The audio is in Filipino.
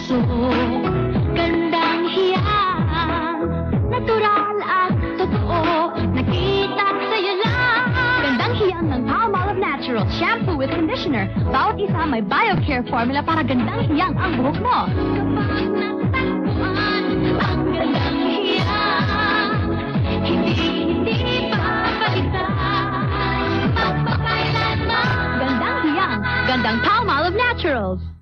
puso. Gandang hiyang, natural at totoo. Nakita sa'yo lang. Gandang hiyang ng Palmolive Natural Shampoo with Conditioner. Bawat isa may BioCare formula para gandang hiyang ang buhok mo. Kapag natagpuan ang gandang hiyang, hindi papalitan. Magpapailanman. Gandang hiyang, gandang Palmolive Naturals.